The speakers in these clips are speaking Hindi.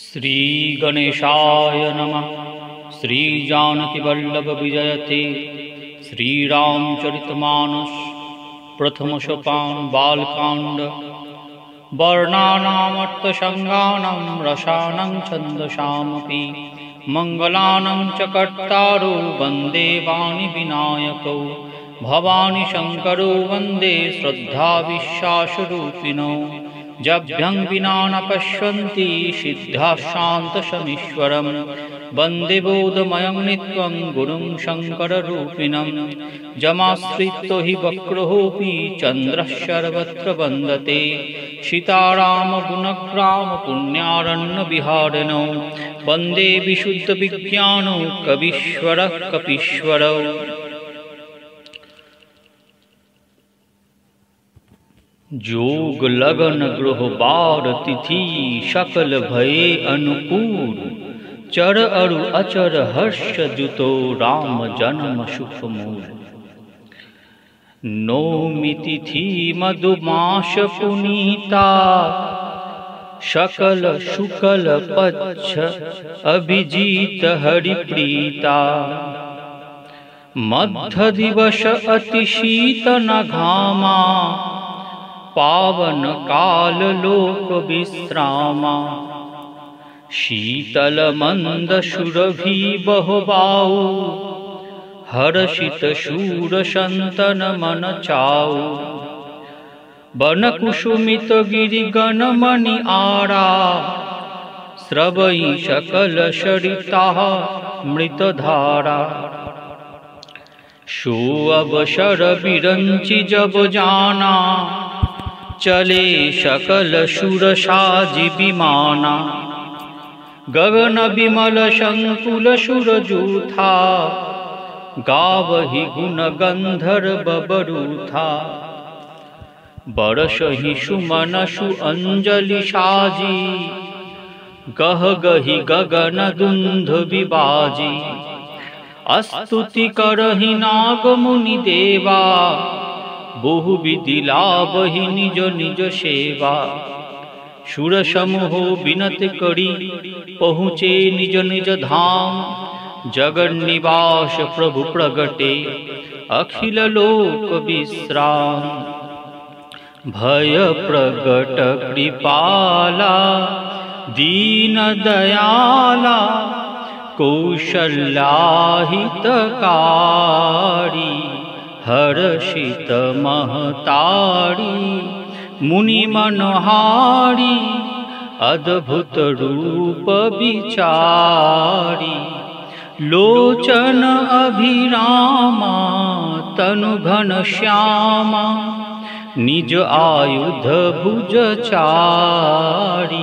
श्री गणेशाय नमः। श्री जानकी वल्लभ विजयते श्रीरामचरितमानस प्रथम सोपान बालकांड। वर्णानामर्थसंज्ञानां रसानां छन्दसामपि मंगलानां च कर्तारो वन्दे वाणी विनायकौ भवानी शंकरो वन्दे श्रद्धा विश्वासरूपिणौ जभ्यं विना न पश्यन्ति सिद्धा शान्तशमीश्वरं वन्दे बोधमयं नित्यं गुरुं शङ्कररूपिणं जमाश्रितो हि वक्रोऽपि चन्द्रः सर्वत्र वन्दते सीतारामगुणग्राम पुण्यारण्यविहारिणौ वन्दे विशुद्धविज्ञानौ कवीश्वरः कपीश्वरौ। जोग लगन गृह बार तिथि सकल भये अनुकूल चर अरु अचर हर्ष जुतो राम जन्म सुख मूल। नौमी तिथि मधुमास पुनीता सकल शुकल पक्ष अभिजीत हरिप्रीता मध्य दिवस अति शीत न घामा पावन काल लोक विश्रामा शीतल मंद सुरभि बहुबाऊ हर्षित शूर संतन मन चाऊ वन कुसुमित गिरि गण मणि आरा स्रवई सकल सरिता मृत धारा सो अवसर बिरंचि जब जाना चले सकल सुरसाजी विमाना गगन विमल संकुल सुरजूथा गावहि गुण गंधर्व बरूथा बरसहि सुमन सु अंजलि साजी गह गहि गगन दुंध विबाजी स्तुति करहि नाग मुनि देवा बहु विधि लाभहि निज निज सेवा सुर समूह विनत करी पहुँचे निज निज धाम जगन निवास प्रभु प्रगटे अखिल लोक विश्राम भय प्रगट कृपाला दीन दयाला कौशल्याहितकारी हर्षित महतारी मुनि मनोहारी अद्भुत रूप विचारी लोचन अभिरामा तनु घन श्यामा निज आयुध भुज चारी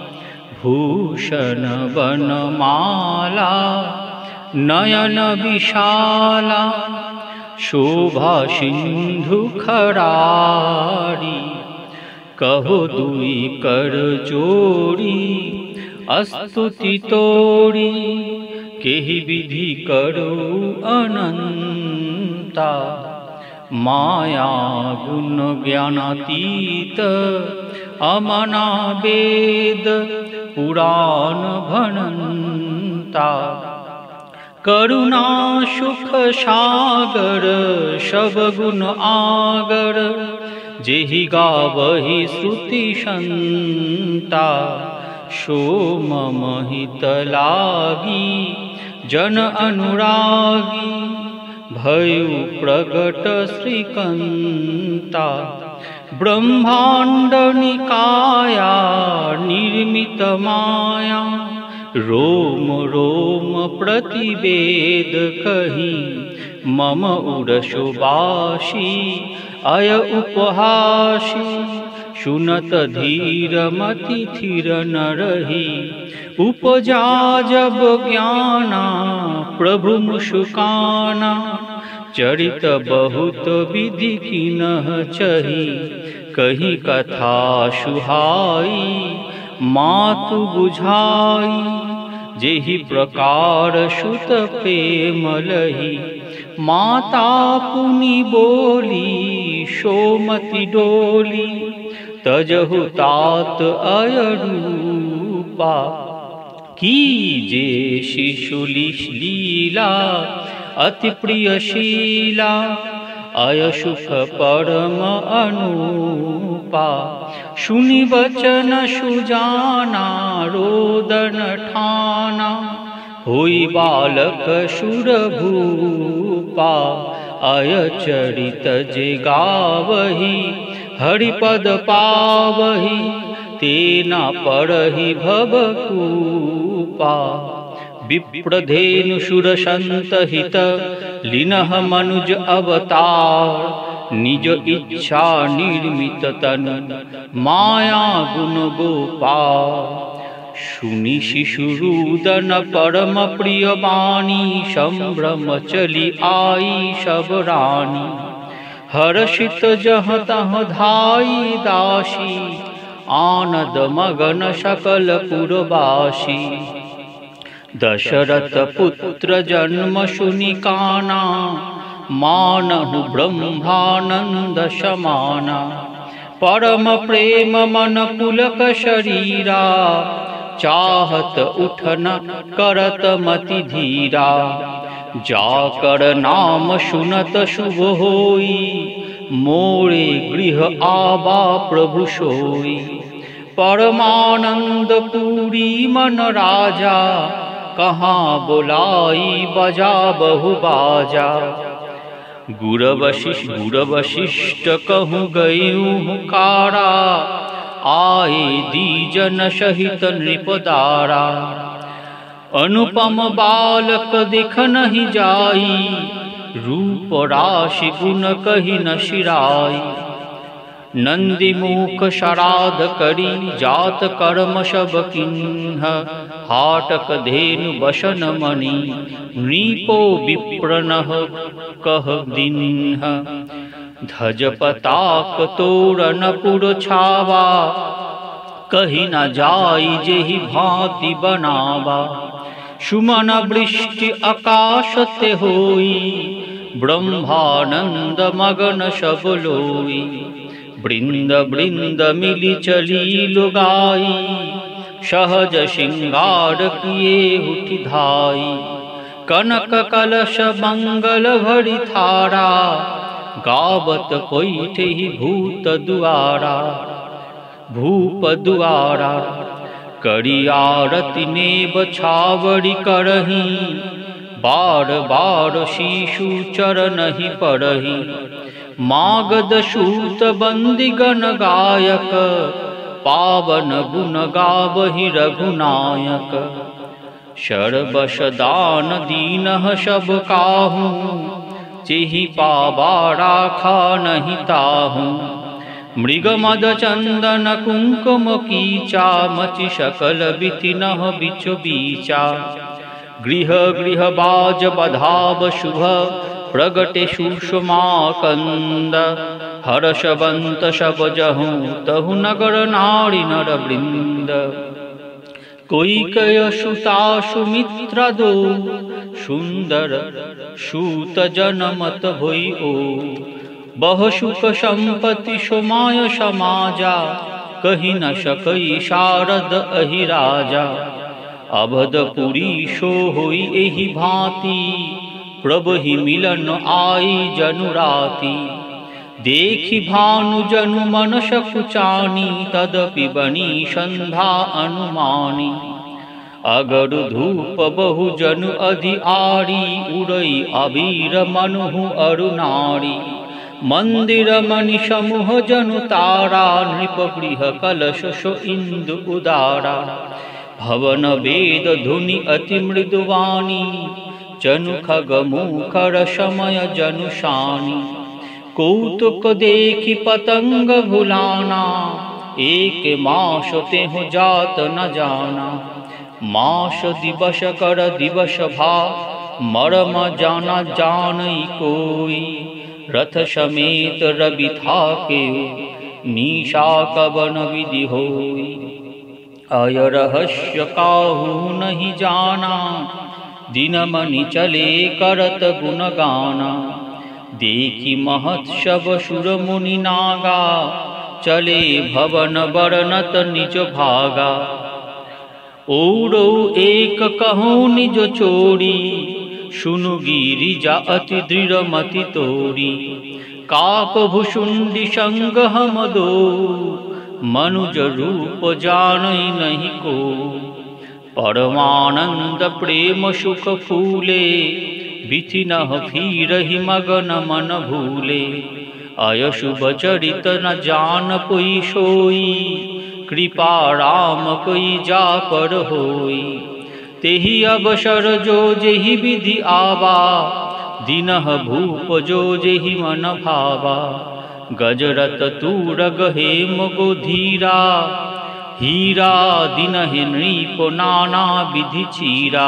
भूषण वनमाला नयन विशाला शोभा सिंधु खरारी कहो दुई कर जोड़ी स्तुति तोड़ी केहि विधि करो अनंता माया गुण ज्ञानातीत अमना वेद पुराण भणंता करुणा सुख सागर सब गुण आगर जेहि गावहि श्रुति संता सो मम हित लागी जन अनुरागी भयु प्रगट श्रीकंता ब्रह्मांड निकाया निर्मित माया रोम रोम प्रतिवेद कही मम उरसुबासी अय उपहासी सुनत धीर मति थिर न रही उपजा जब ज्ञाना प्रभु मुस्काना चरित बहुत विधि किन्ह चही कही कथा सुहाई मातु बुझाई जेहि प्रकार सुत प्रेम लही माता पुनि बोली सोमति डोली तजहु तात अयरूपा कीजे शिशुलिश लीला अति प्रियशीला अयशुख परम अनुपा। सुनि वचन सुजाना रोदन ठाना होई बालक सुर भूपा। अय चरित जे गावही हरिपद पावही तेना परहि भवकूपा। विप्रधेनु सुर संत हित लीनः मनुज अवतार निज इच्छा निर्मित तनु माया गुण गोपाल। सुनि शिशुरुदन परम प्रिय वाणी संभ्रम चली आई सब रानी। हर्षित जहाँ तहाँ धाई दासी आनंद मगन सकल पुरवासी। दशरथ पुत्र जन्म सुनि काना मानहु ब्रह्मानंद समाना। परम प्रेम मन पुलक शरीरा चाहत उठन करत मति धीरा। जाकर नाम सुनत शुभ होई मोरे गृह आबा प्रभु सोई। परमानंद पूरी मन राजा कहाँ बुलाई बजा बहु बाजा। गुर वशिष्ठ कहूँ गयूँ कारा आए दीजन सहित नृपदारा। अनुपम बालक दिख नहीं जाई रूप राशि गुण कही न शिराई। नंदी मुख शराध करी जात कर्म सब किन्ह। हाटक धेनु बसन मणि नृपो विप्रनः कह दिन्ह। धज पताक तोरण पुर छावा कही न जाई जेहि भांति बनावा। सुमन वृष्टि आकाश ते होई ब्रह्मानंद मगन सब लोई। वृंद वृंद मिली चली लुगाई सहज श्रृंगार किए उठी धाई। कनक कलश मंगल भरी थारा गावत पैठे ही भूत दुआरा। भूप दुआरा करी आरती नेब छावड़ी करही। बार बार शिशु चरण ही पड़ही। मागध सूत बंदी गण गायक पावन गुण गावहि रघुनायक। शर्बश दान दीनः सब काहू चेहि पावा राखा नहीं ताहू। मृग मद चंदन कुंकुम कीचा मचि सकल बितिनह बिच बीचा। गृह गृह बाज बधाव शुभ प्रगटे सुषमा कंद। हर्षवंत सब जहु तहु नगर नारी नर वृंद। कोइकय सुता सुमित्रा दो सुंदर सूत जनमत होई ओ। बहु सुख संपत्ति सोमाय समाजा कही न सकई शारद अहि राजा। अवधपुरी सो होई एहि भांति प्रभु ही मिलन आई जनु राति। देखी भानु जनु मन सकुचानी तदपि बनी संध्या अनुमानी। अगर धूप बहु जनु अधि आरी उड़ई अबीर मनुहु अरुनारी। मंदिर मणि समूह जनु तारा नृप गृह कलश सो इंदु उदारा। भवन वेद धुनि अति मृदुवाणी जनु खग मुखर समय जनु शानी। कौतुक देखी पतंग भुलाना एक मास तेहु जात न जाना। मास दिवस कर दिवस भा मरम जाना जानई कोई। रथ समेत रवि थाके निशा कवन विधि होई। अय रहस्य काहू नहीं जाना दिन मनि चले करत गुण गाना। देखी महत्सव सुर मुनि नागा चले भवन बरनत निज भागा। ओरो एक कहूँ निज चोरी, सुनु गिरिजा अति दृढ़ मति तोरी। काक भुषुंडी संग हम दो, मनुज रूप जानई नहीं को। परमानंद प्रेम सुख फूले, बिथि नह फिरहि मगन मन भूले। अयशुभ चरित न जान कोई सोई, कृपा राम कोई जा पर होई। तेहि अवसर जो जेहि विधि आवा, दिनह भूप जो जेहि मन भावा। गजरत तूर गहेम गो धीरा, हीरा दिनहि नृप नाना विधि चीरा।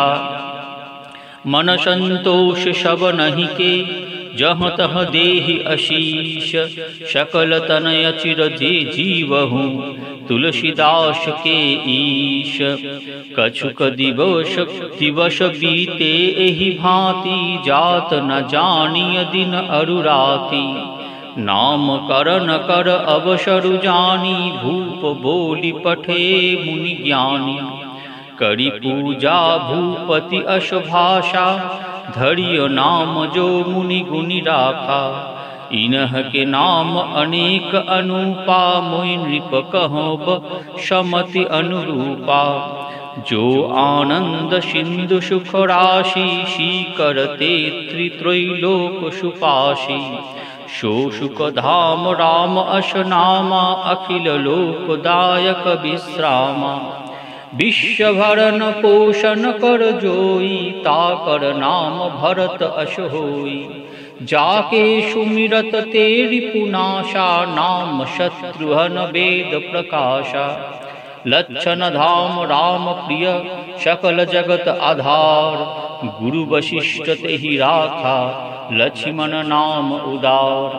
मन संतोष सब नहीं के, जहाँ तह देहि आशीष। सकल तनय चिर जे जीवहूँ, तुलसीदास के ईश। कछुक दिवस बीते एहि भांति, जात न जानिय दिन अरु राति। नाम करन कर अवसर जानी, भूप बोली पठे मुनि ज्ञानी। करी पूजा भूपति अश भाषा, धरिय नाम जो मुनि गुनि राखा। इनह के नाम अनेक अनुपा, मोहि नृप कहोब समति अनुरूपा। जो आनंद सिंधु सुख राशि, शीकर तेत्रि त्रैलोक सुपाशी। सो सुख धाम राम अश नामा, अखिल लोकदायक विश्रामा। विश्वभरन पोषण कर जोई, ताकर नाम भरत अश होई। जाके सुमिरत तेरि पुनाशा, नाम शत्रुघ्न वेद प्रकाशा। लक्षण धाम राम प्रिय, सकल जगत आधार। गुरु वशिष्ठ तेहि राखा, लक्ष्मण नाम उदार।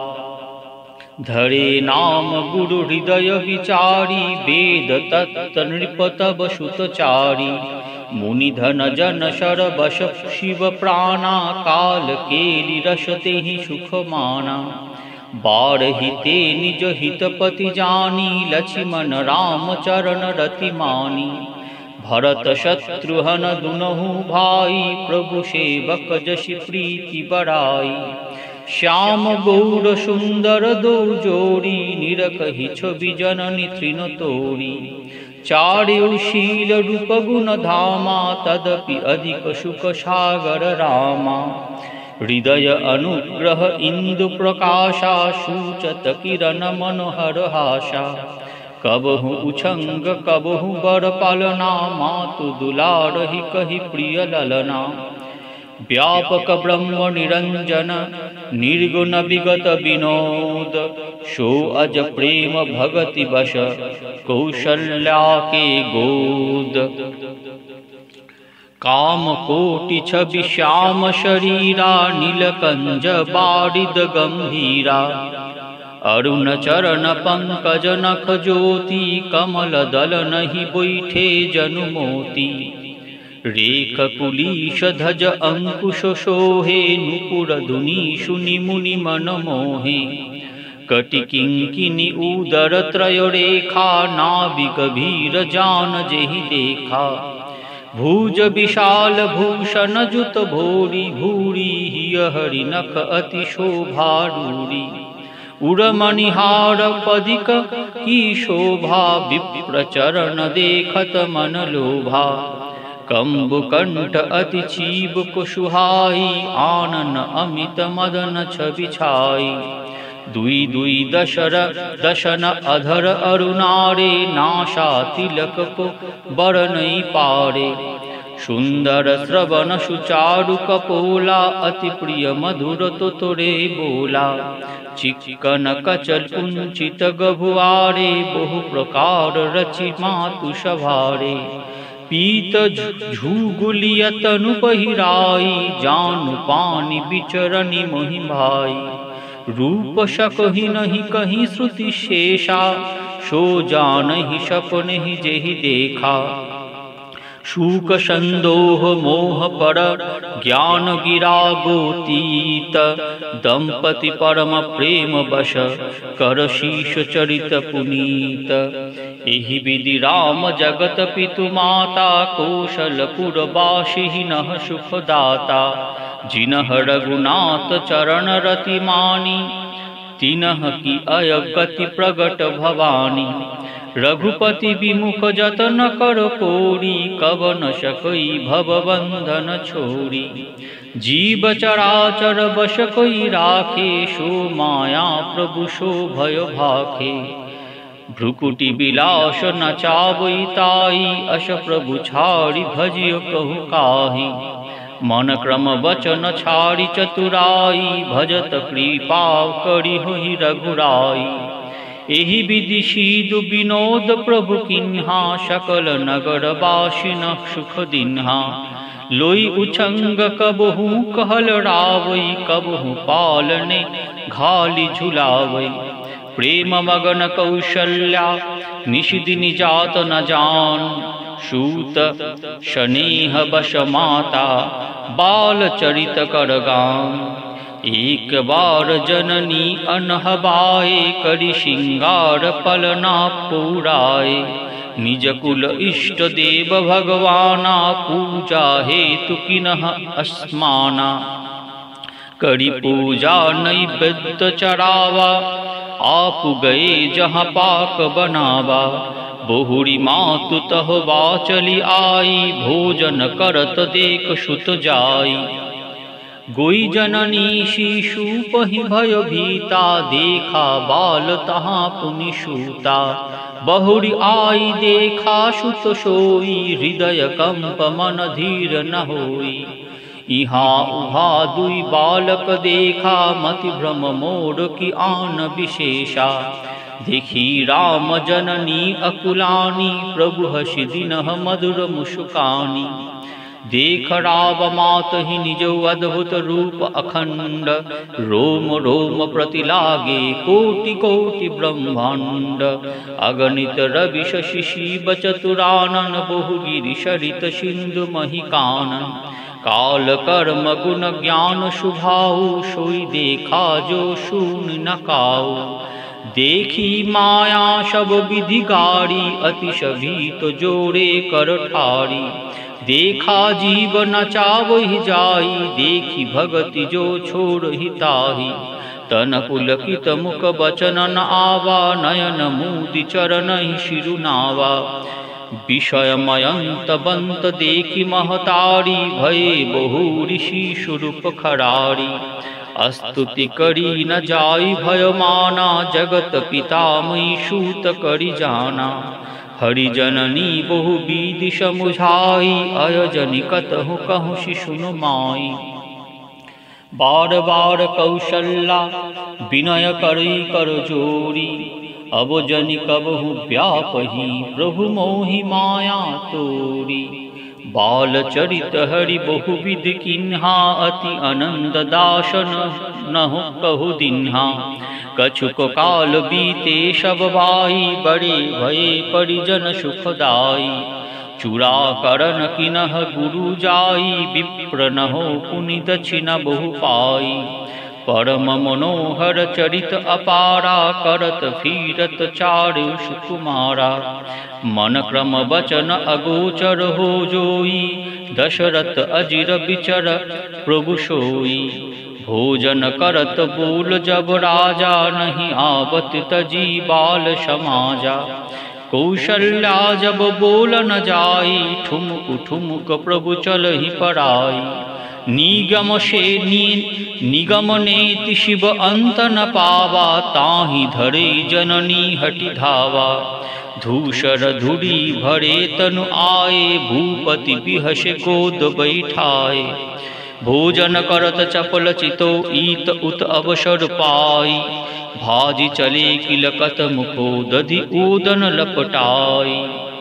धरे नाम गुरु हृदय विचारी, वेद तत्त नृप तब सुतचारी। मुनि धन जन शर बश शिव प्राणा, काल केलि रस तेहि सुख माना। बारहि ते निज हितपति जानी, लक्ष्मण राम चरण रति मानी। भरत शत्रुघ्न दुनहु भाई, प्रभु सेवक जसि प्रीति बड़ाई। श्याम गौर सुंदर दो जोड़ी, निरकहि छवि जननी तृण तोरी। चार्यु शील रूप गुण धामा, तदपि अधिक सुख सागर रामा। हृदय अनुग्रह इंदु प्रकाशा, सूचत किरण मनोहर हासा। कबहु उछंग कबहु बर पालना, मातु दुलारहि कहि प्रिय ललना। व्यापक ब्रह्म निरंजन, निर्गुण विगत विनोद। सो अज प्रेम भगति बश, कौशल्या के गोद। काम कोटि छवि श्याम शरीरा, नीलकंज बारिद गंभीरा। अरुण चरण पंकज नख ज्योति, कमल दल नहीं बैठे जनु मोती। रेख कुलीश धज अंकुश शोहे, नुपुर धुनि सुनि मुनि मन मोहे। कटि किंकिनी उदर त्रय रेखा, नाभि गभीर जान जेहि देखा। भुज विशाल भूषण जुत भोरी, भूरी हिय हरि नख अति शोभारूरी। उड़मणिहार पदिक की शोभा, विप्र चरण देखत मन लोभा। कंबुकंठ अति चीब कुशुहाई, आनन अमित मदन छवि छाई। दुई दुई दशन अधर अरुणारे, नाशा तिलक को बरनई पारे। सुंदर श्रवण सुचारु कपोला, अति प्रिय मधुर तुतुरे बोला। चिक्कन कचल कुंचित गभुआरे, बहु प्रकार रचि मातु सभारे। पीत झूगुलिय तनु पहिराई, जानु पानी बिचरनि मोहि भाई। रूप सकहि नहीं कहीं श्रुति शेषा, सो जानहि सपने जेहि देखा। शूक संदोह मोह पर ज्ञान गिरा गोतीत, दंपति परम प्रेम वश कर शीश चरित पुनीत। एहि विधि राम जगत पितु माता, कौशलपुर बासी नः सुखदाता। जिनह रघुनाथ चरण रति मानी, तिनह की अयगति प्रगट भवानी। रघुपति विमुख जतन कर कोरी, कवन सकई भवबंधन छोरी। जीव चराचर बस कोई राखे, सो माया प्रभु सो भय भाखे। भ्रुकुटी विलास नचावई ताई, अश प्रभु छाड़ी भजिय कहु काही। मन क्रम वचन छाड़ी चतुराई, भजत कृपा करी होई रघुराई। एहि विधि सीधु विनोद प्रभु किन्हा, सकल नगर बासिन सुख दिन्हा। लोई उछंग कबहू कहल रावई, कबहू पालने घाली झुलावई। प्रेम मगन कौशल्या निशिदिनि जात न जान, सूत स्नेह बश माता बाल चरित कर गान। एक बार जननी अनहबाए, करि सिंगार पलना पुराए। निज कुल इष्ट देव भगवाना, पूजा हेतु किन्ह अस्माना। करि पूजा नैवेद्य चढ़ावा, आप गए जहाँ पाक बनावा। बहुरी मातु तहवा चली आई, भोजन करत देख सुत जाई। गोई जननी शिशु पहि भय भीता, देखा बाल तहाँ पुनि सूता। बहुरी आई देखा सुत सोई, हृदय कंप मन धीर न होई। इहाँ उहाँ दुई बालक देखा, मति भ्रम मोर की आन विशेषा। देखी राम जननी अकुलानी, प्रभु हसि दिनह मधुर मुस्कानी। देख राव मात ही निज अद्भुत रूप अखंड, रोम रोम प्रति लागे कोटि कोटि ब्रह्मांड। अगणित रवि शशि शिव चतुरानन, बहुगिरि सरित सिंधु महिकानन। काल कर्म गुण ज्ञान शुभाऊ, सोई देखा जो शून न काऊ। देखी माया सब विधि गाड़ी, अतिश भीत जोड़े कर ठारी। देखा जीव नचावहि जाई, देखी भगति जो छोड़ हिताही। तन पुलकित मुख बचन न आवा, नयन मूदि चरण ही शिरुनावा। विषय मयंत बंत देखी महतारी, भये बहु ऋषि स्वरूप खरारी। स्तुति करी न जाई भय माना, जगत पितामही सूत करी जाना। हरिजननी बहु विधि समुझाई, अयजनि कतहु कहु शिशुनु माई। बार बार कौशल्या विनय करी कर जोरी, अब जनि कबहु व्यापही, प्रभु मोहि माया तोरी। बाल चरित हरि बहु विधि किन्हा, अति आनंद दासन नहु कहु दिन्हा। कछुक काल बीते सब बाई, बड़े भये परिजन सुखदाई। चूड़ा करन किन्ह गुरु जाई, विप्र न हो पुनि दक्षिण बहु पाई। परम मनोहर चरित अपारा, करत फिरत चारु सुकुमारा। मन क्रम वचन अगोचर हो जोई, दशरथ अजिर विचर प्रभु सोई। भोजन करत बोल जब राजा, नहीं आवत तजी बाल समाजा। कौशल्या जब बोल न जाई, ठुमुक ठुमुक प्रभु चलहि पराई। निगम से निगम नेति शिव अंत न पावा, ताहि धरे जननी हटि धावा। धूसर धुरी भरे तनु आए, भूपति बिहसे गोद बैठाए। भोजन करत चपल चितो, ईत उत अवसर पाई। भाजी चले किलकत मुखो, दधि ऊदन लपटाई।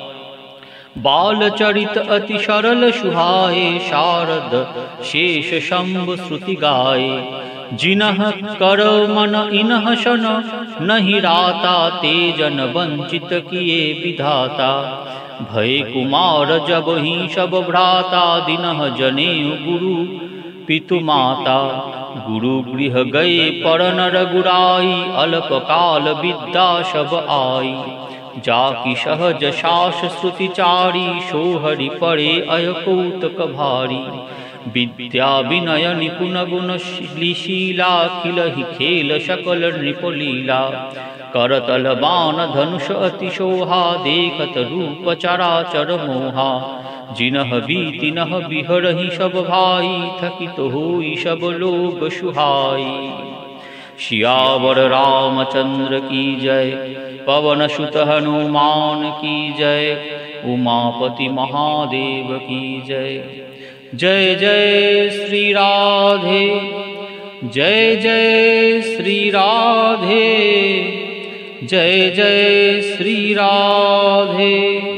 बाल चरित अति सरल सुहाए, शारद शेष शंभ श्रुति गाए। जिनह कर मन इनह शन, नहीं राता, तेजन वंचित किए विधाता। भय कुमार जब ही सब भ्राता दिनह जनेऊ गुरु पितु माता गुरु गृह गए पर नर गुराई अल्प काल विद्या सब आई जाकी सहज शास श्रुति चारी सोहरि पड़े अयकौतक भारी विद्या विनय निपुण गुण शीला खिलहि खेल सकल नृपलीला करतल बाण धनुष अति शोभा देखत रूप चराचर मोहा जिनह बीति नह बिहरहि सब भाई थकित होई सब लोग सुहाई। सियावर रामचंद्र की जय पवन सुत हनुमान की जय उमापति महादेव की जय। जय जय श्री राधे जय जय श्री राधे जय जय श्री राधे।